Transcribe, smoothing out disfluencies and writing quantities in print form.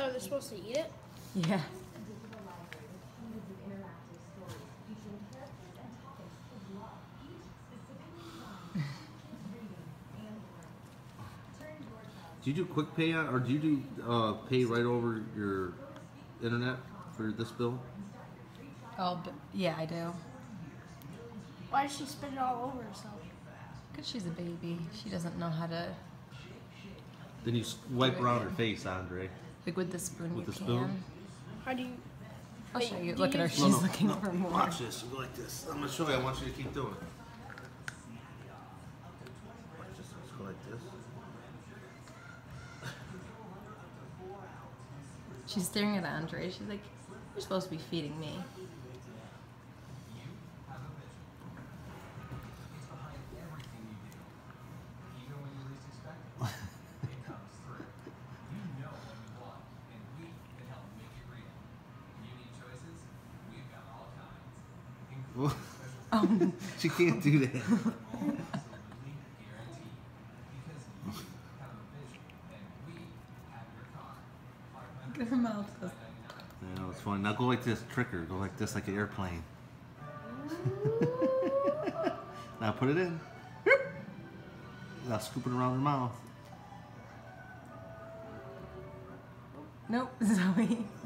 So they're supposed to eat it? Yeah. Do you do quick pay on, or do you do pay right over your internet for this bill? Oh, yeah, I do. Why does she spit it all over herself? Because she's a baby. She doesn't know how to... Then you wipe around her face, Andre. Like with the spoon With you the can. spoon? How do you... I'll Wait, show you. do Look you at her. use- She's looking for more. Watch this. You go like this. I'm going to show you. I want you to keep doing it. Watch this. Let's go like this. She's staring at Andre. She's like, you're supposed to be feeding me. She can't do that. Look at her mouth. Yeah, it's funny. Now go like this. Trick her. Go like this, like an airplane. Now put it in. Now scoop it around her mouth. Nope, Zoe.